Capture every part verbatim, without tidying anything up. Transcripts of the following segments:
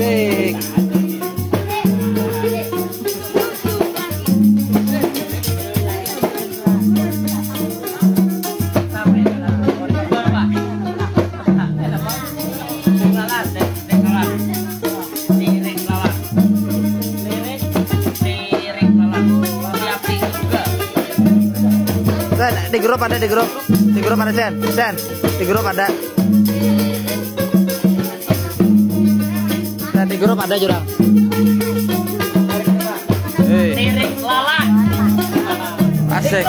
asik. Di grup ada, di grup, di grup ada Sen, Sen, di grup ada, dan di grup ada Jurang. Hey. Tirik lala. Asik.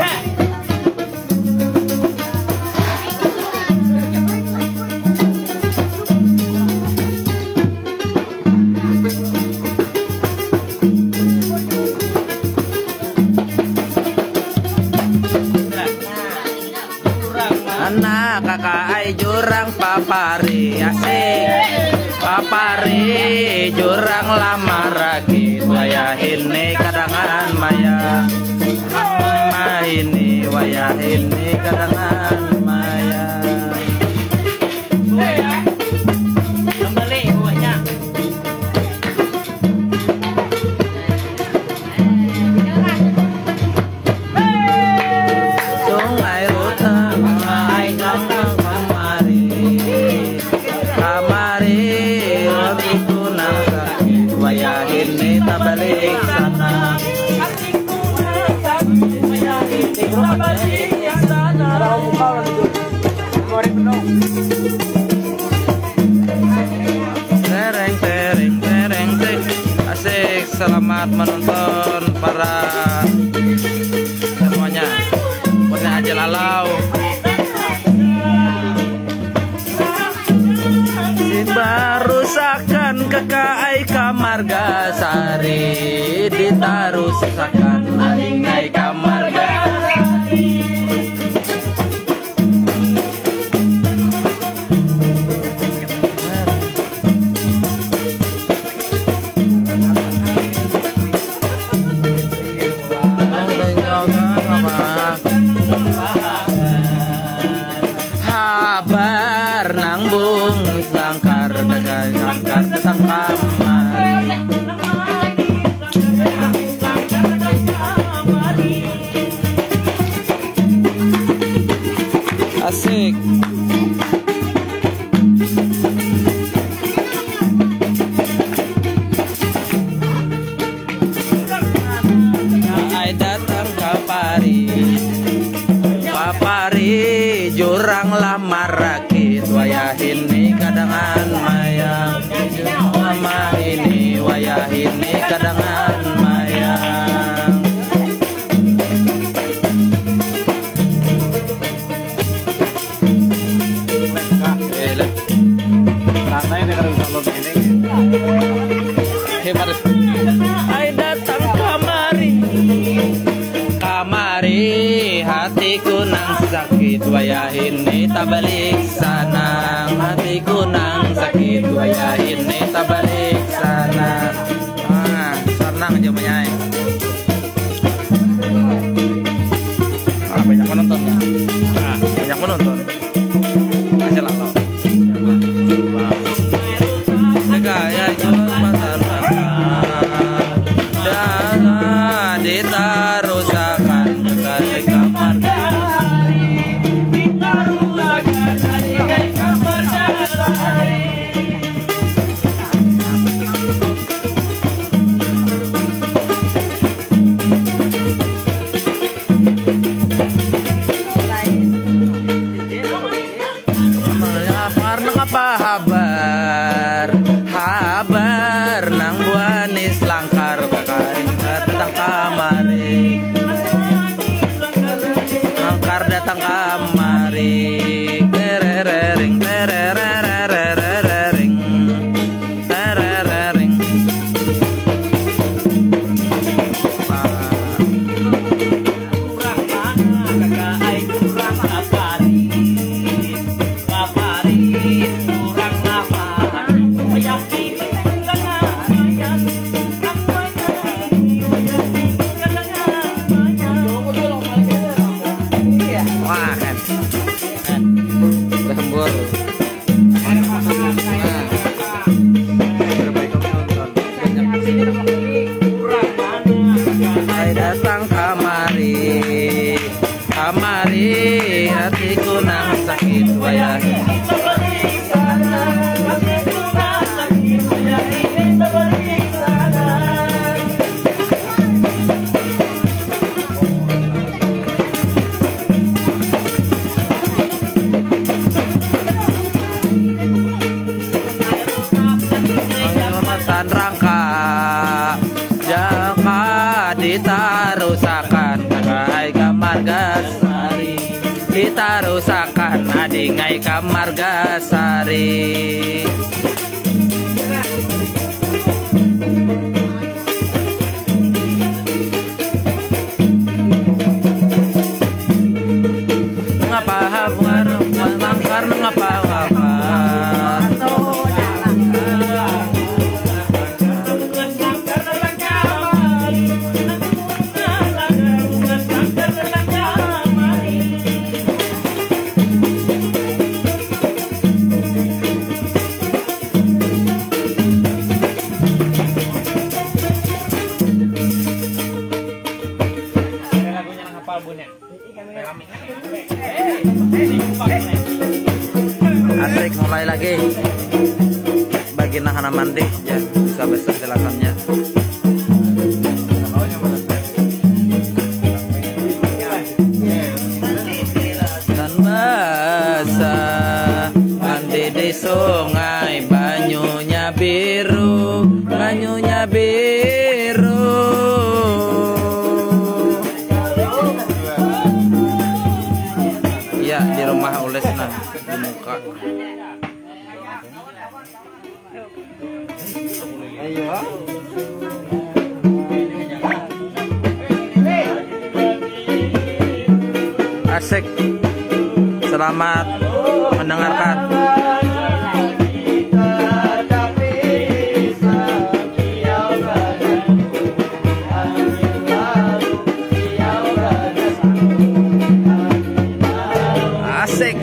Anak kakak ai jurang papari asik, papari jurang lama rakit wayah ini kadangan maya, mah ini wayah ini kadangan maya. Kembali buahnya. Sungai Ruteng ai datang kamari, kamari hatiku nang sakit wayah ini tak balik sana. Tereng tereng tereng tereng asik. Selamat menonton para semuanya. Punya aja lalau. Barusakan kekai kamarga sari, ditarusakan alingai kamarga. Habar nang bung sangkar dagang sangkar sang kamar. Asik. Ai datang kapari, papari jurang lamar rakit wayah ini kadangan maya, mama ini wayah ini kadangan maya. Hebat. Ai datang kamari, kamari hatiku nang sakit wayah ini tak balik sana, hatiku nang sakit wayah ini tak balik sana. Ah, senang aja menyai. Ah, banyak penonton. Ah, banyak penonton. Aja lah kau. Jaga ya jual pasar dan ditarusakan ke kamar. datang kamari, kamari hatiku nang sakit wayah ini. Penghormatan rangka jaka ditarusakan kagai Kamargasari, ditarusakan adingai Kamargasari. Ngapa ngaruh mangkar ngapa ngapa asik. Mulai lagi bagi nahana mandi ya, bisa besar silakannya. Dan basah mandi di sungai, banyunya biru, banyunya biru. Ya di rumah ules nah di muka. Ayo. Asik. Selamat mendengarkan. Asik.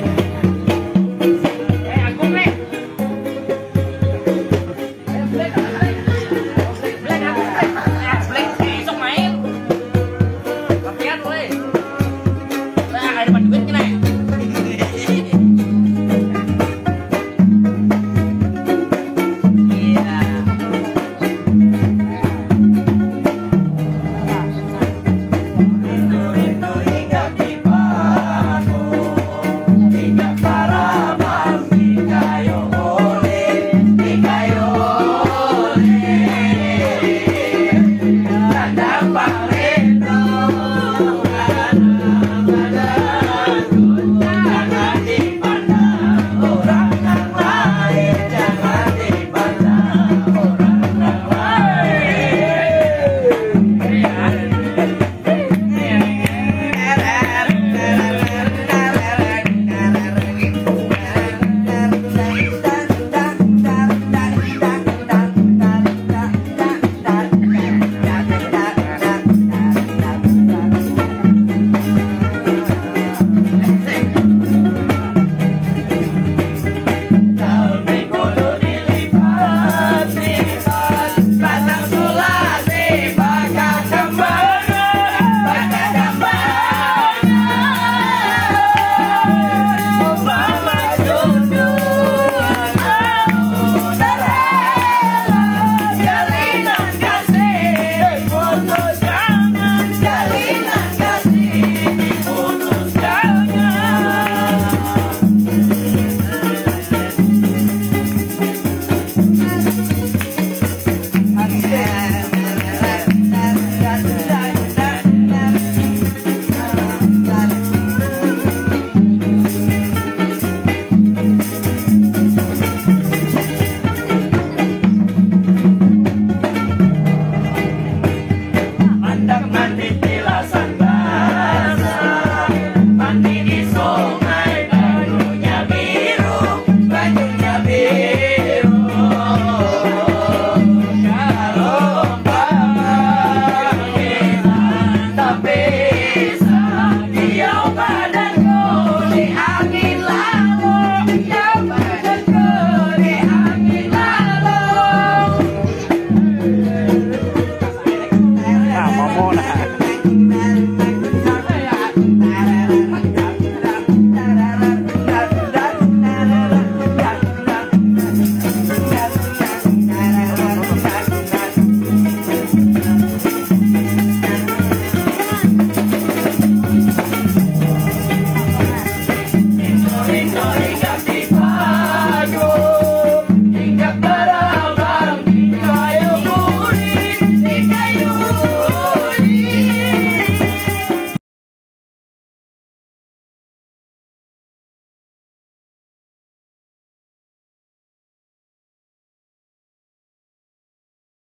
Nah, mau lah. kembali